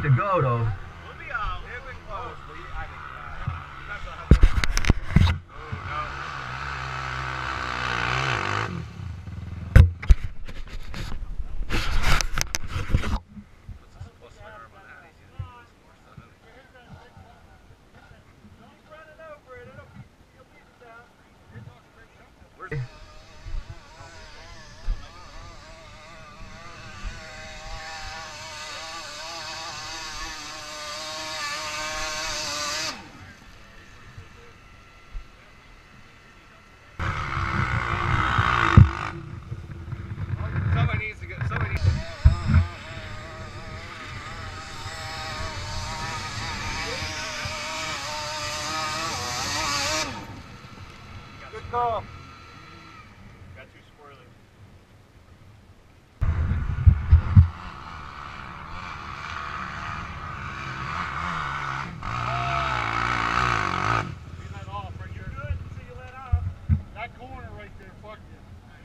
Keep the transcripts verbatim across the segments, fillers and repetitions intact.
to go though. We'll be out. We've been close. I think that's what Call. Got too squirrely. You let off right here. Good until you let off. That corner right there, fuck you.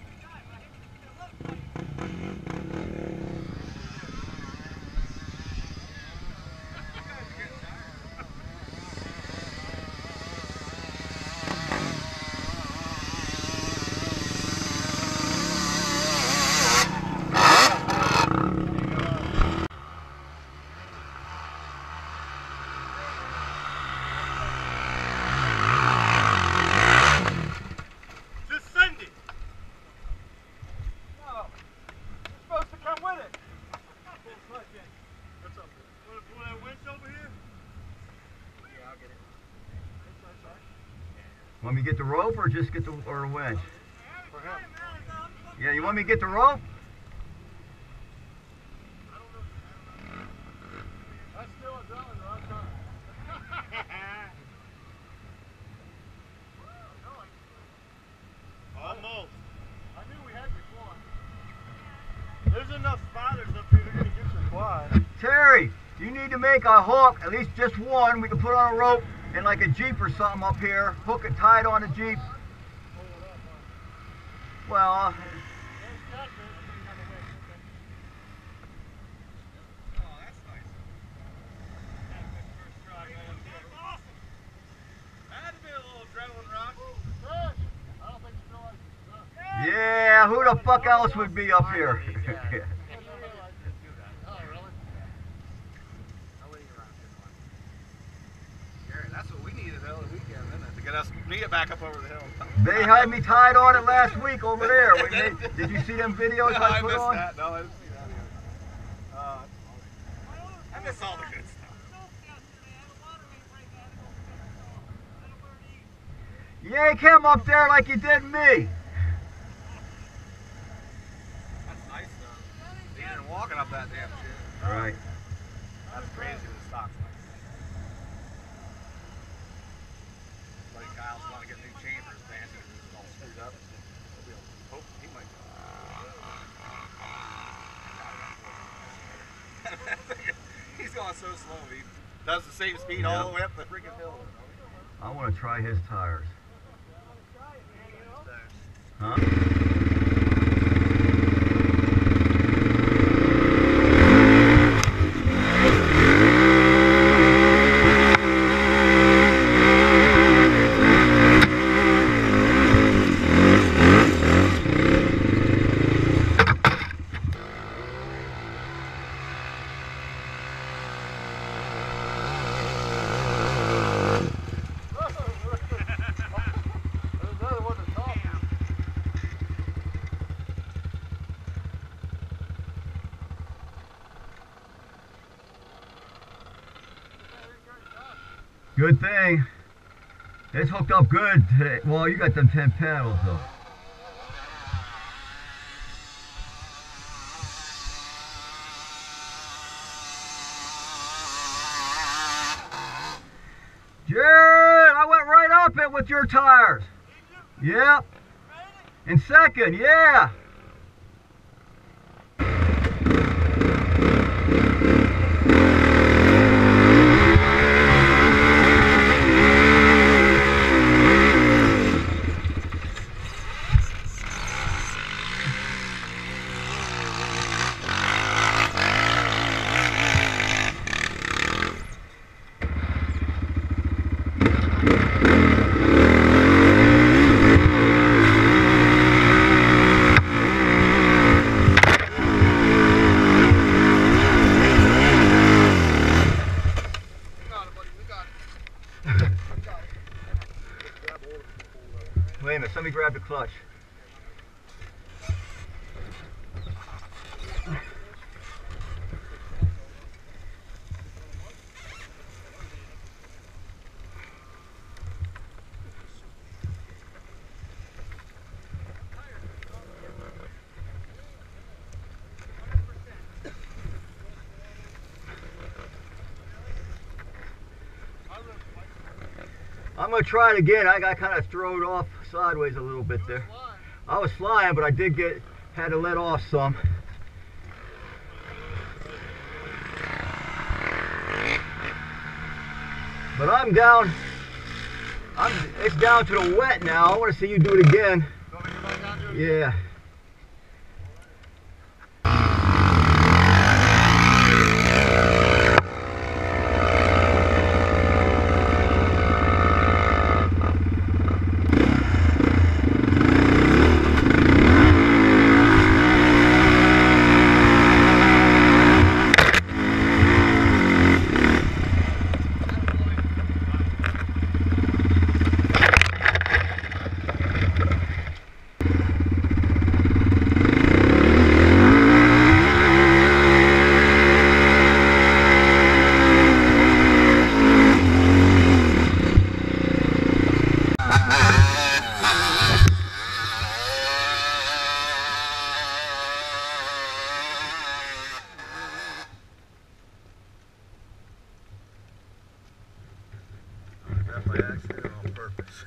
Want me to get the rope or just get the or a wedge? Yeah, you want me to get the rope? That's still a drilling right time. Almost. I knew we had your quad. There's enough spiders up here to get your quad. Terry, you need to make a hook, at least just one. We can put on a rope in like a Jeep or something up here. Hook it tied on a Jeep. Well, yeah, who the fuck else would be up here? That's what we needed though, the weekend, isn't it? To get us meet it back up over the hill. They had me tied on it last week over there. When they, did you see them videos No, I I put missed on? that. No, I didn't see that either. Uh, I miss all the good stuff. Yank him up there like you did me. That's nice though. They ain't walking up that damn shit. Right. That's crazy when the stock's like. Like Kyle's want to get new chambers, man. He's all screwed up. Oh, he might. He's going so slow. He does the same speed all the way up the freaking hill. I want to try his tires. Huh? Good thing. It's hooked up good today. Well, you got them ten paddles though. Jared, I went right up it with your tires. Yep. In second, yeah. I'm gonna try it again. I got kind of thrown off sideways a little bit there. I was flying, but I did get, had to let off some. But I'm down, I'm, it's down to the wet now. I want to see you do it again. Yeah. By accident or on purpose.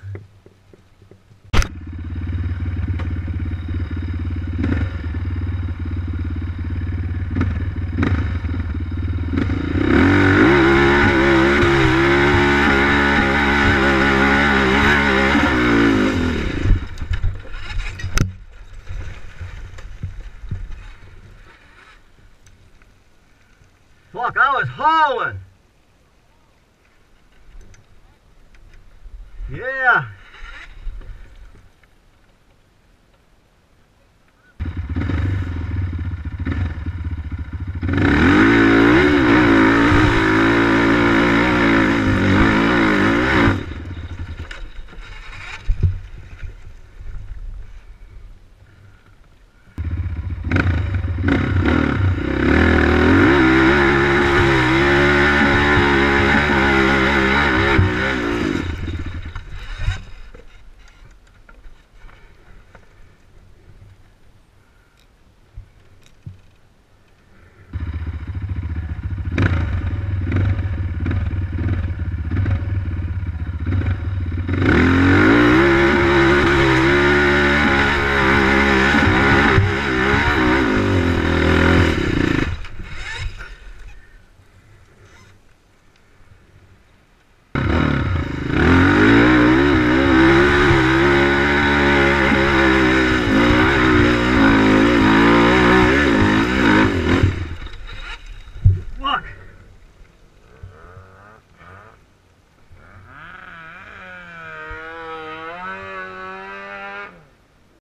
Fuck, I was hauling. Yeah.